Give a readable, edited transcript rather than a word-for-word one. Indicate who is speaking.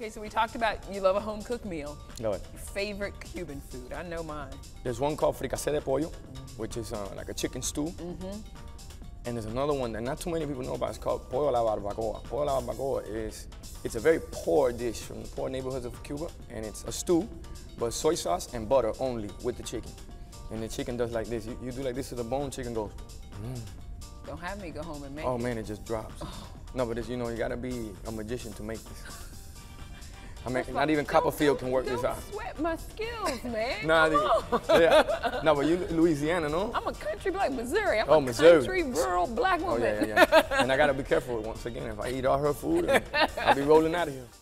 Speaker 1: Okay, so we talked about you love a home-cooked meal.
Speaker 2: Love it.
Speaker 1: Favorite Cuban food? I know mine.
Speaker 2: There's one called fricassé de pollo, which is like a chicken stew. And there's another one that not too many people know about. It's called pollo a la barbacoa. Pollo a la barbacoa it's a very poor dish from the poor neighborhoods of Cuba, and it's a stew, but soy sauce and butter only with the chicken. And the chicken does like this. You do like this to the bone, chicken goes,
Speaker 1: Don't have me go home and make
Speaker 2: oh
Speaker 1: it.
Speaker 2: man, it just drops. No, but it's, you know, you gotta be a magician to make this. I mean, not even Copperfield can work this out.
Speaker 1: Don't sweat my skills, man.
Speaker 2: Nah,
Speaker 1: Come on.
Speaker 2: yeah. No, but you Louisiana, no?
Speaker 1: I'm a country black Missouri. I'm a
Speaker 2: Missouri.
Speaker 1: country rural black
Speaker 2: Oh,
Speaker 1: woman.
Speaker 2: yeah. And I gotta be careful once again. If I eat all her food, I'll be rolling out of here.